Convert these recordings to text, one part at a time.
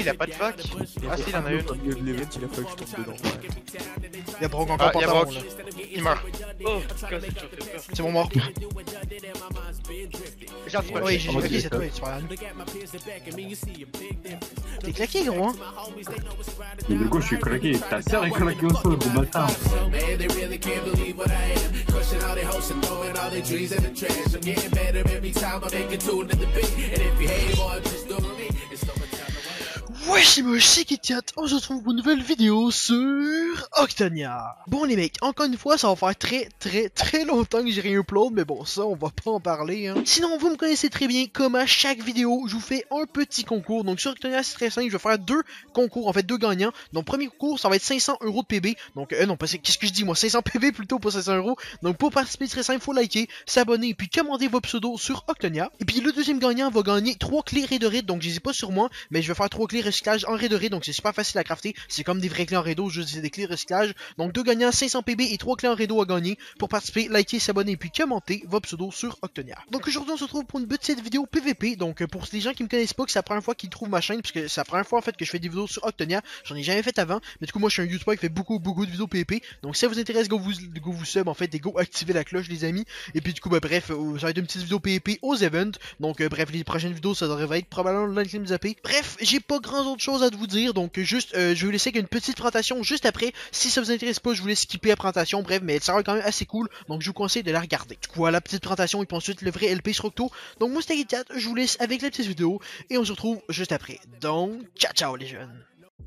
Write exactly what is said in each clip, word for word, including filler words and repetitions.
il a pas de vague. Ah si, il en a une. Au milieu de l'event, il a fallu que je tombe dedans. Il y a Brock encore Ah, il y a pantalon Brock. là. Il meurt. Oh, putain, c'est toujours fait peur. C'est bon mort. J'ai un truc. Oui, j'ai Oh, claqué ok. cette fois, tu parles à nous. T'es claqué gros hein. Mais de quoi je suis claqué? Ta sœur est claquée au sol, gros bâtard. Man, they really can't believe what I am. Crushing all their hopes and throwing all their dreams in the trash. I'm getting better every time I make it tune to the beat. And if you hate boy, just do me. It's so much time to wait. Ouais, c'est moi, c'est KitKat, on se retrouve pour une nouvelle vidéo sur Octania. Bon les mecs, encore une fois, ça va faire très très très longtemps que j'ai rien upload, mais bon ça, on va pas en parler hein. Sinon, vous me connaissez très bien, comme à chaque vidéo, je vous fais un petit concours. Donc sur Octania, c'est très simple, je vais faire deux concours, en fait deux gagnants. Donc premier concours, ça va être cinq cents euros de P B. Donc euh, non, pas qu'est-ce que je dis moi, cinq cents P B plutôt, pas cinq cents euros. Donc pour participer, c'est très simple, faut liker, s'abonner, puis commander vos pseudos sur Octania. Et puis le deuxième gagnant va gagner trois clés Redorite, donc je les ai pas sur moi, mais je vais faire trois clés recyclage en Redorite. Donc c'est super facile à crafter, c'est comme des vrais clés en Redo, juste des clés recyclage. Donc deux gagnants, cinq cents P B et trois clés en Redo à gagner. Pour participer, liker, s'abonner et puis commenter vos pseudos sur Octania. Donc aujourd'hui on se retrouve pour une petite vidéo P V P. Donc pour les gens qui me connaissent pas, que c'est la première fois qu'ils trouvent ma chaîne, parce que c'est la première fois en fait que je fais des vidéos sur Octania, j'en ai jamais fait avant. Mais du coup moi je suis un YouTuber qui fait beaucoup beaucoup de vidéos P V P. Donc si ça vous intéresse, go vous, go vous sub en fait et go activer la cloche les amis. Et puis du coup bah bref, euh, ça va être une petite vidéo P V P aux events. Donc euh, bref, les prochaines vidéos ça devrait être probablement l'Unclim Zappé. Bref, j'ai pas grand autre chose à vous dire, donc juste euh, je vais vous laisser avec une petite présentation juste après. Si ça vous intéresse pas, je vous laisse skipper la présentation. Bref, mais elle sera quand même assez cool, donc je vous conseille de la regarder. Du coup, voilà la petite présentation et puis ensuite le vrai L P sur Octo. Donc moi c'était KitKat, je vous laisse avec la petite vidéo et on se retrouve juste après. Donc ciao ciao les jeunes.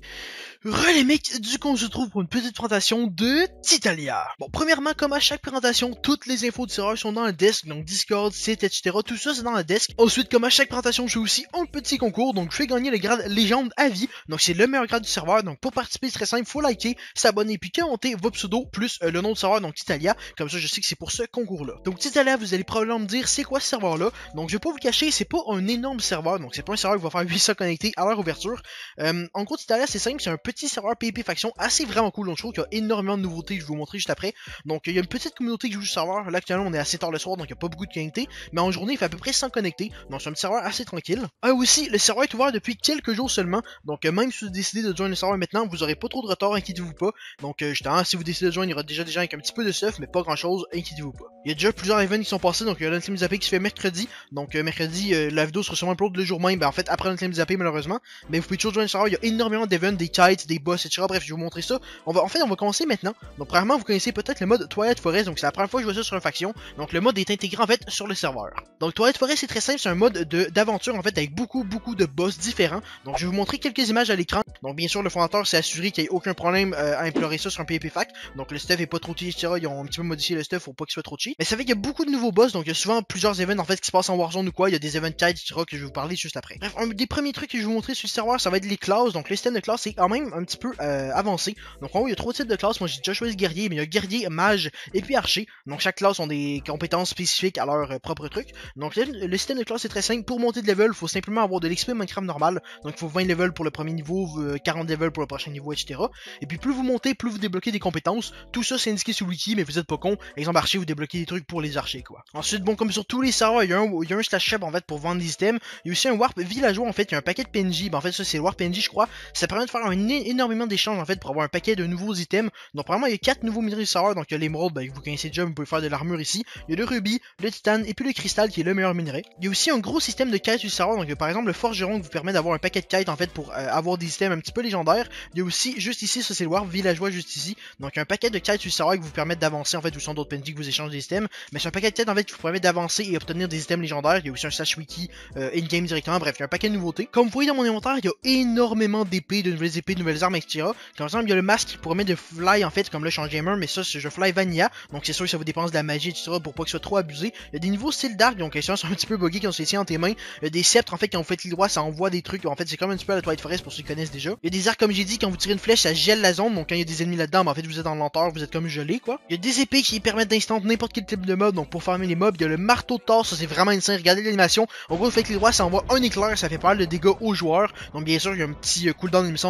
Re les mecs, du coup on se retrouve pour une petite présentation de Titalia. Bon, premièrement, comme à chaque présentation, toutes les infos du serveur sont dans la desk, donc Discord, site, et cetera. Tout ça c'est dans la desk. Ensuite, comme à chaque présentation, je fais aussi un petit concours, donc je fais gagner le grade légende à vie. Donc c'est le meilleur grade du serveur, donc pour participer c'est très simple, faut liker, s'abonner, puis commenter vos pseudos, plus euh, le nom du serveur, donc Titalia. Comme ça je sais que c'est pour ce concours-là. Donc Titalia, vous allez probablement me dire c'est quoi ce serveur-là. Donc je vais pas vous cacher, c'est pas un énorme serveur, donc c'est pas un serveur qui va faire huit cents connectés à leur ouverture. Euh, en gros Titalia c'est simple, c'est un petit serveur P V P faction assez vraiment cool, donc je trouve qu'il y a énormément de nouveautés que je vais vous montrer juste après. Donc il y a une petite communauté qui joue le serveur, là actuellement on est à sept heures le soir donc il n'y a pas beaucoup de connectés, mais en journée il fait à peu près cent connectés, donc c'est un petit serveur assez tranquille. Ah aussi, le serveur est ouvert depuis quelques jours seulement, donc euh, même si vous décidez de joindre le serveur maintenant, vous aurez pas trop de retard, inquiétez-vous pas. Donc euh, justement, si vous décidez de joindre, il y aura déjà des gens avec un petit peu de stuff, mais pas grand chose, inquiétez-vous pas. Il y a déjà plusieurs events qui sont passés, donc il y a l'Unclim Zappé qui se fait mercredi, donc euh, mercredi euh, la vidéo sera sûrement upload le jour même, ben en fait après l'Unclim Zappé malheureusement, mais vous pouvez toujours joindre le serveur, il y a énormément d'events, des kites, des boss, et cetera. Bref, je vais vous montrer ça. On va, en fait, on va commencer maintenant. Donc, premièrement, vous connaissez peut-être le mode Twilight Forest. Donc, c'est la première fois que je vois ça sur une faction. Donc, le mode est intégré en fait sur le serveur. Donc, Twilight Forest, c'est très simple. C'est un mode d'aventure en fait avec beaucoup, beaucoup de boss différents. Donc, je vais vous montrer quelques images à l'écran. Donc, bien sûr, le fondateur s'est assuré qu'il n'y ait aucun problème euh, à implorer ça sur un P V P fac. Donc, le stuff est pas trop cheat, et cetera. Ils ont un petit peu modifié le stuff pour pas qu'il soit trop cheat. Mais ça fait qu'il y a beaucoup de nouveaux boss. Donc, il y a souvent plusieurs events en fait qui se passent en Warzone ou quoi. Il y a des events kites, et cetera que je vais vous parler juste après. Bref, un des premiers trucs que je vais vous montrer sur le serveur, ça va être les classes. Donc, le système de classe, c'est quand même un petit peu euh, avancé. Donc, en haut, il y a trois types de classes. Moi, j'ai déjà choisi guerrier, mais il y a guerrier, mage et puis archer. Donc, chaque classe ont des compétences spécifiques à leur euh, propre truc. Donc, le, le système de classe est très simple. Pour monter de level, il faut simplement avoir de l'X P Minecraft normal. Donc, il faut vingt levels pour le premier niveau, quarante levels pour le prochain niveau, et cetera. Et puis, plus vous montez, plus vous débloquez des compétences. Tout ça, c'est indiqué sur le wiki, mais vous êtes pas con. Exemple, archer, vous débloquez des trucs pour les archers, quoi. Ensuite, bon, comme sur tous les serveurs, il y a un, il y a un slash shop en fait pour vendre des items. Il y a aussi un warp villageois en fait. Il y a un paquet de P N J. Ben, en fait, ça, c'est le warp P N J, je crois. Ça permet de faire un énormément d'échanges en fait pour avoir un paquet de nouveaux items. Donc, probablement, il y a quatre nouveaux minerais du serveur. Donc, il y a l'émeraude, ben, vous connaissez déjà, vous pouvez faire de l'armure ici. Il y a le rubis, le titane et puis le cristal qui est le meilleur minerai. Il y a aussi un gros système de quêtes du serveur. Donc, par exemple, le forgeron qui vous permet d'avoir un paquet de quêtes en fait pour euh, avoir des items un petit peu légendaires. Il y a aussi, juste ici, ça c'est le warp villageois juste ici. Donc, un paquet de quêtes du serveur qui vous permettent d'avancer en fait, ou sont d'autres P N J que vous échangez des items. Mais c'est un paquet de quêtes en fait qui vous permet d'avancer et obtenir des items légendaires. Il y a aussi un slash wiki euh, in-game directement. Bref, il y a un paquet de nouveautés. Comme vous voyez dans mon inventaire, il y a énormément d'épées, de nouvelles épées, de nouvelles armes, et cetera. Par exemple, il y a le masque qui permet de fly en fait, comme là je suis en gamer, mais ça je fly vanilla. Donc c'est sûr que ça vous dépense de la magie, et cetera pour pas que ce soit trop abusé. Il y a des niveaux style dark, donc les gens sont un petit peu buggés quand on se les tient entre tes mains. Il y a des sceptres en fait, quand vous faites clic droit, ça envoie des trucs. En fait, c'est comme un petit peu à la Twilight Forest pour ceux qui connaissent déjà. Il y a des arcs, comme j'ai dit, quand vous tirez une flèche, ça gèle la zone. Donc quand il y a des ennemis là-dedans, ben, en fait, vous êtes en lenteur, vous êtes comme gelé quoi. Il y a des épées qui permettent d'instant n'importe quel type de mob. Donc pour farmer les mobs, il y a le marteau de Thor, ça c'est vraiment insane. Regardez l'animation. En gros, vous faites clic droit, ça envoie un éclair, ça fait pas mal de dégâts aux joueurs. Donc bien sûr, il y a un petit cooldown d'animation en P V P.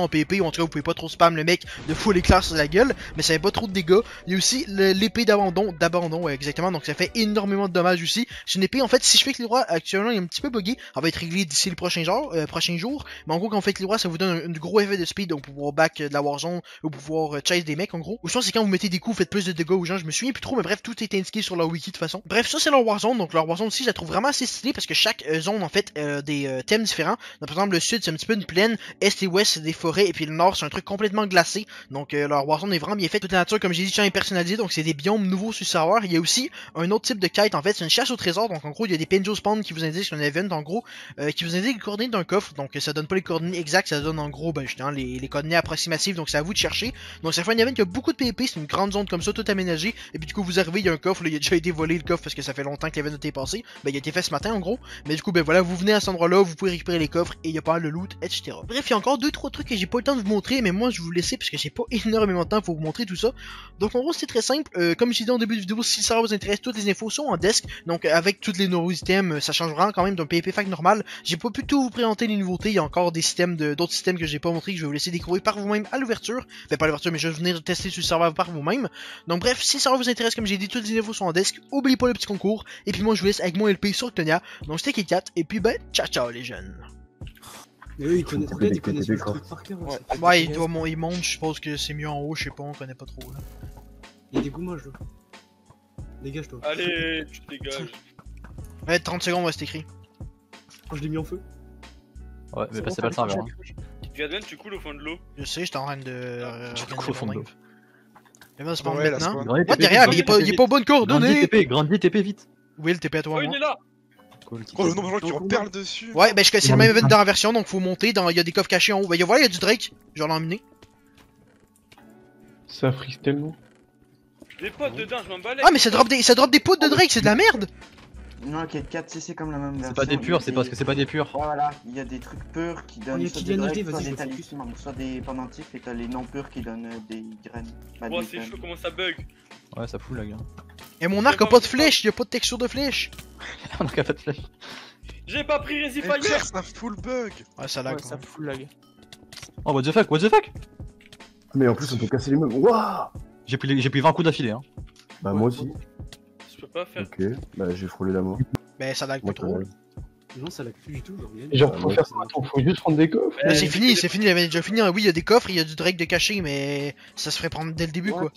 en tout cas vous pouvez pas trop spam le mec de full éclair sur la gueule, mais ça fait pas trop de dégâts. Il y a aussi l'épée d'abandon, d'abandon ouais, exactement, donc ça fait énormément de dommages aussi. C'est une épée en fait, si je fais que les rois actuellement il est un petit peu buggé, elle va être réglée d'ici le prochain jour, euh, prochain jour, mais en gros quand vous faites les rois ça vous donne un, un gros effet de speed, donc pour pouvoir back euh, de la warzone, ou pour pouvoir euh, chase des mecs en gros. Ou sinon c'est quand vous mettez des coups, vous faites plus de dégâts aux gens, je me souviens plus trop, mais bref tout est indiqué sur leur wiki de toute façon. Bref ça c'est leur warzone, donc leur warzone aussi je la trouve vraiment assez stylée parce que chaque euh, zone en fait euh, des euh, thèmes différents. Donc, par exemple le sud c'est un petit peu une plaine, est et ouest c'est des forêts, et puis le nord c'est un truc complètement glacé, donc euh, leur warzone est vraiment bien fait. Toute la nature comme j'ai dit champ est personnalisé, donc c'est des biomes nouveaux sur le serveur. Il y a aussi un autre type de quête en fait, c'est une chasse au trésor, donc en gros il y a des penjo spawn qui vous indiquent un event en gros, euh, qui vous indique les coordonnées d'un coffre, donc ça donne pas les coordonnées exactes, ça donne en gros ben, justement les, les coordonnées approximatives, donc c'est à vous de chercher. Donc ça fait un event qui a beaucoup de P V P, c'est une grande zone comme ça, tout aménagé, et puis du coup vous arrivez, il y a un coffre, là, il a déjà été volé le coffre parce que ça fait longtemps que l'event a été passé, ben il a été fait ce matin en gros, mais du coup ben voilà, vous venez à cet endroit là, vous pouvez récupérer les coffres, et il y a pas mal de loot, et cetera. Bref, il y a encore deux trois trucs que j'ai pas eu le temps de vous montrer, mais moi je vais vous laisser parce que j'ai pas énormément de temps pour vous montrer tout ça. Donc en gros c'est très simple, euh, comme j'ai dit en début de vidéo, si ça vous intéresse, toutes les infos sont en desk, donc avec tous les nouveaux items, ça change vraiment quand même d'un P V P fac normal. J'ai pas pu tout vous présenter les nouveautés, il y a encore des systèmes de d'autres systèmes que j'ai pas montré que je vais vous laisser découvrir par vous-même à l'ouverture. Enfin pas à l'ouverture mais je vais venir tester sur le serveur par vous-même. Donc bref, si ça vous intéresse comme j'ai dit, toutes les infos sont en desk, oubliez pas le petit concours, et puis moi je vous laisse avec mon L P sur Octonia. Donc c'était Kit Kat, et puis ben ciao ciao les jeunes. Mais eux ils connaissent peut-être, ils connaissent le truc par cœur. Ouais. Ouais il doit mon il monte, je suppose que c'est mieux en haut, je sais pas, on connaît pas trop là. Il y a des goumages là. Dégage-toi. Allez, tu te dégages. Ouais trente secondes ouais c'est écrit. Oh, je l'ai mis en feu. Ouais, mais passez pas le serveur. Gadwen, tu coules au fond de l'eau. Je sais, j'étais en train de... Euh, Tu organiser coules au fond mon de live. Mais va se prendre Ouais, là, maintenant. c'est Grandi, What T P, derrière, mais il est vite, pas, il est pas aux bonnes Grandi coordonnées. T P, grandi T P vite. Will, T P à toi, Oh, moi. il est là. Cool, Oh le nombre de gens qui en perlent dessus. Ouais, bah c'est le même event dans la version, donc faut monter, dans... il y a des coffres cachés en haut. Bah y a, voilà, il y a du Drake, je vais l'emmener. Ça frise tellement. Des potes dedans, je m'en balais. Ah mais ça drop des, ça drop des poudres de Drake, c'est de la merde. Non, Kit Kat, c'est c'est comme la même version. C'est pas des purs, c'est parce que c'est pas des purs. Ouais, voilà, il y a des trucs purs qui donnent il y a soit Kylian des H D, Drake, soit vas-y, des je focus. talismans, soit des pendentifs, et t'as les non purs qui donnent euh, des graines. Bah, Oh, des c'est graines. chaud, comment ça bug. Ouais, ça fout la gueule. Et mon arc a pas de flèche, y a pas de texture de flèche. On a qu'à pas de flèche. J'ai pas pris Resi Mais Fire. frère, ça full bug. Ouais, ça lag. Ouais, ça fout lag. Oh, what the fuck, what the fuck. Mais en plus, on peut casser les meubles. Waouh! J'ai pris, les- j'ai pris vingt coups d'affilée, hein. Bah, moi aussi. Je peux pas faire. Ok, bah, j'ai frôlé la mort. Bah ça lag pas Moi, trop. Non, ça lag plus du tout, genre rien. Genre, Ah, faut ouais, faire c'est- quoi? Attends, faut juste prendre des coffres. Là c'est fini, c'est fini, il avait déjà fini. Oui, il y a des coffres, il y a du Drake de caché, mais ça se ferait prendre dès le début quoi.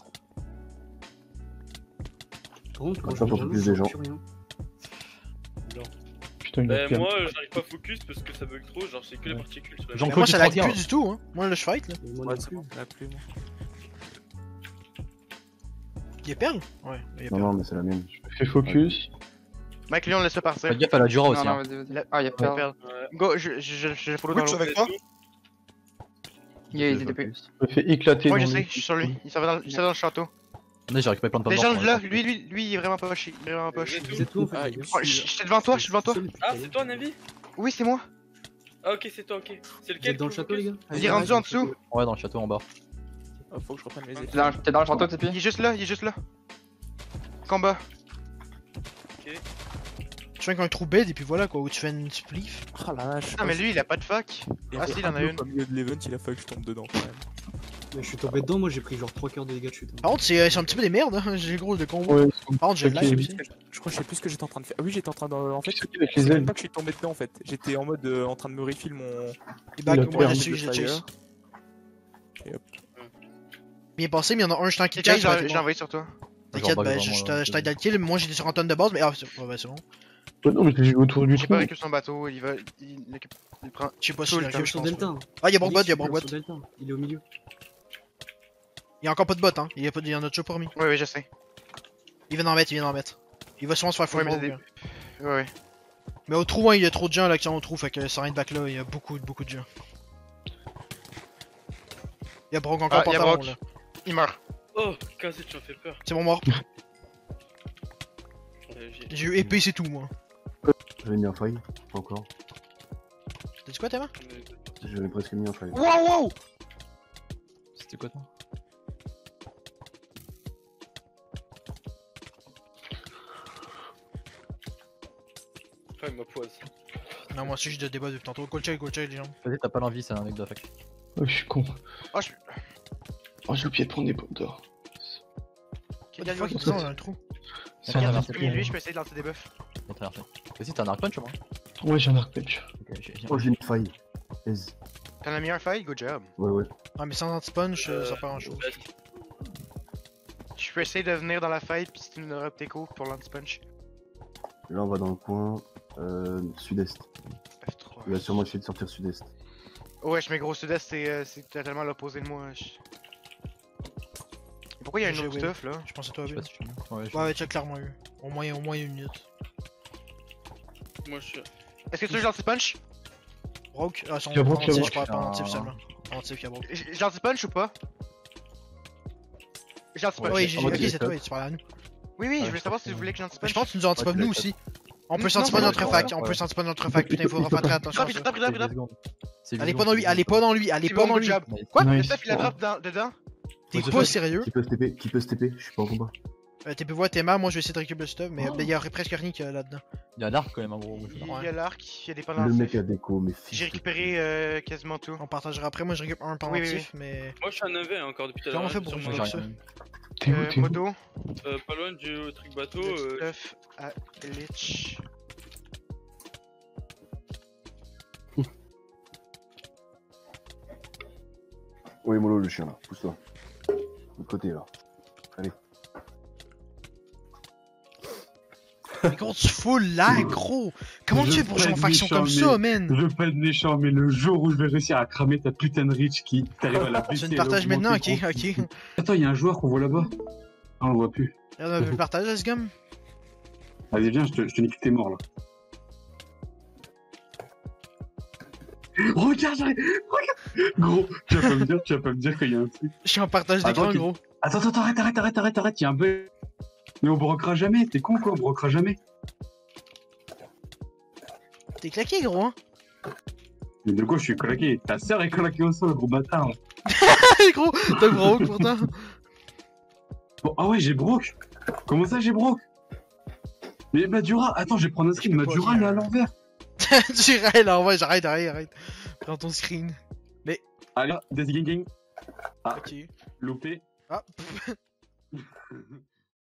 Par contre, quand Attends, je faut regarde, plus je des vois gens. plus rien. Putain, il Bah, a perdu. moi, j'arrive pas à focus parce que ça bug trop. Genre, c'est que les particules sur la Jean- Mais Claude, moi ça tu lag te regardes. plus du tout, hein. Moi là je fight là. Mais moi Ouais, non c'est plus. bon, la pluie, moi. Y'a perle? Ouais, y'a Non, perle. non, mais c'est la mienne. Fais focus. Mec, Léon, laisse-le partir. Faites gaffe à la Dura aussi, Non, non, hein. vas-y, vas-y. La- Ah, y'a pas. Perle. Ouais. Go, je, je, je, je follow Oui, dans tu es l'eau. avec toi? Il y a des T P. Je me fais éclater. Moi, dans je sais, le- je suis sur lui. Il s'en va dans, il s'en va dans le château. Attendez, j'ai récupéré plein de pommes Les d'or gens pour là, les- lui, lui, lui, il est vraiment poche. Il est vraiment poche. Vous êtes où en fait, Ah, les gars Oh, je je suis devant toi, je suis devant toi. Ah, c'est toi, Navi? Oui, c'est moi. Ah, ok, c'est toi, ok. C'est Vous lequel? êtes dans le qui château, les focus gars Il est rendu en dessous. Ouais, dans le château en bas. Ah, faut que je reprenne mes T'es effets. dans- T'es dans, t'es dans le château, T P? Il est juste là, il est juste là. Combat. Tu fais un trou bed et puis voilà quoi, où tu fais une spliff. Ah la vache. Ah, mais lui, il a pas de fac. Ah, si, il en a une. Au milieu de l'event, il a fallu que je tombe dedans quand même. Mais je suis tombé dedans, moi j'ai pris genre trois quarts de dégâts de chute. hein. Par contre, c'est c'est un petit peu des merdes, hein. J'ai gros de combo. Ouais, ils sont Par contre, j'ai le Ok. lag Je aussi. sais plus- Je crois que je sais plus ce que j'étais en train de faire. Ah oui, j'étais en train de. En fait, Avec c'est les même ailes. pas que je suis tombé dedans en fait. J'étais en mode euh, en train de me refill mon. Et back, Il a moi je perdu suis, je le chase. fire. Et hop. Bien passé, mais il y en a un, je t'en qui Tiens, chase. j'ai bah, j'ai envoyé sur toi. T'inquiète, Genre, bah, bug je vraiment, je euh, je t'aide à le kill. Moi j'étais sur un tonne de base, mais ah, c'est ouais, bah, c'est bon. Ouais, non, mais j'ai joué autour du J'ai trou. pas récupéré son bateau, il va. Il, il, il prend. Je sais pas si Cool, il a t'as kill, Je je suis sur pense. Delta. ouais. Ah, y'a Brockbot, y'a Sur Brockbot. Delta, il est au milieu. Il y a encore pas de bot, hein. Il y a pas de- il y en a toujours pas remis. Ouais, ouais, je sais. Il vient d'en mettre, il vient d'en mettre. Il va sûrement se faire full Ouais, mais rogue, c'est hein. des- Ouais, ouais. Mais au trou, hein, il y a trop de gens là qui sont au trou, fait que ça rien de back là, il y a beaucoup, beaucoup de gens. Il y a Brock encore Ah, pas y'a talon, Brock. là. Il meurt. Oh, Kazé, tu m'as fait peur. C'est bon mort. Euh, j'ai- J'ai eu épée, c'est tout moi. J'avais mis un faille. Encore. T'as dit quoi, Tama? J'avais presque mis un faille. Wow, wow. C'était quoi toi? Ah, il m'a poise. Non, moi aussi, je débat depuis tantôt. Go check, go check les gens. Vas-y, t'as pas l'envie, c'est un mec de la fac. Oh, je suis con. Oh, je. Oh, j'ai oublié de prendre des pommes d'or. Ok, What the fuck, il regarde, descend dans le trou. C'est Regarde, un regarde, arc je peux regarde. lui, je peux essayer de lancer des buffs. Bon, traversé. Vas-y, t'as un arc punch au moins. Ouais, j'ai un arc punch. Ok, j'ai- j'ai- Oh, j'ai une faille. Aise. T'en as mis un faille, good job. Ouais, ouais. Ah, mais sans anti-punch, euh, ça fait grand chose. Je peux essayer de venir dans la faille, puis si tu me donneras tes coups pour l'anti-punch. Là, on va dans le coin euh, sud-est. F trois. Il va sûrement essayer de sortir sud-est. Ouais, je mets gros sud-est, c'est euh, c'est totalement l'opposé de moi. je- Pourquoi il y a une J'ai autre Will. stuff là? Je pense à toi, Je sais Will. pas si je suis bien. Ouais, je- Ouais, ouais, tu as clairement eu. Au moins, au moins une minute. Moi je suis. Est-ce que tu veux que l'anti-punch? Broke? Ah, son Y'a Broke, y'a anti, je Broke. parle pas Ah. anti seulement. Anti, y'a Broke. J'ai j'ai l'anti-punch ou pas? J'ai l'anti-punch. Oui, j'ai- j'ai. en mode Ok, j'ai c'est toi, fait. tu parles à nous. Oui, oui, je Ouais, voulais savoir si je vous voulez que Mais j'anti-punch. je pense que tu nous anti-pop Ouais, nous tu aussi. On peut Non, s'anti-pop non, notre non, fac, ouais, on peut ouais. s'anti-pop notre fac, putain, il faut faire très attention à Drop, ça. drop, drop, C'est drop. huit secondes. C'est huit Allez pas secondes, dans lui, c'est allez huit pas dans lui, allez C'est pas bon, dans good lui. job. secondes. Quoi? Le Nice. stuff il a drop dans- dedans? T'es Ouais, pas je- sérieux? Qui peut se T P? Qui peut se T P? Je suis pas en combat. Euh, T'es pu voir tes mains, moi je vais essayer de récupérer le stuff, mais Oh. il y aurait presque rien que là-dedans. Il y a un arc quand même en gros. Il Ouais. y a l'arc, il y a des Le pendentifs. mec a déco, mais fils J'ai de récupéré euh, quasiment tout. On partagera après, moi je récupère un Oui, oui, pendentif, mais. Moi je suis un neuf vingt encore depuis tout à Comment l'heure. on fait hein, pour sur jouer mon- avec ça? T'es où, Euh, t'es où? modo, Euh, pas loin du truc bateau. le Euh... stuff à Lich. Oui, Molo, le chien là. Pousse-toi. De l'autre côté là. Allez. Mais comment tu fous là, gros? Comment tu Je fais pour jouer en fais faction méchant, comme mais- ça, man? Je veux pas être méchant, mais le jour où je vais réussir à cramer ta putain de reach qui t'arrive à la baisser. Tu ne et partages l'augmenter, maintenant, ok, gros. ok. Attends, il y a un joueur qu'on voit là-bas. Ah, on le voit plus. On a le partage, ce gomme? Vas-y, viens, je te, je te nique tes morts là. Regarde, j'arrive. Regarde. Gros, tu vas pas me dire, tu vas pas me dire qu'il y a un truc. Je suis en partage Attends, d'écran, qu'il- gros. Attends, attends, arrête, arrête, arrête, arrête, arrête, il y a un bug. Mais on broquera jamais, t'es con quoi, on broquera jamais. T'es claqué, gros, hein? Mais de quoi je suis claqué? Ta sœur est claquée au sol, gros bâtard. là. Gros, t'as le broke pourtant. Bon, ah ouais, j'ai broke. Comment ça, j'ai broke? Mais Madura, attends, je vais prendre un screen. Je peux pas Madura, dire. il est à l'envers. Tu rêves là, en vrai, j'arrête, arrête, arrête. Prends ton screen. Allez, Death Gang Gang. Ah, Ok. loupé. Ah, pff.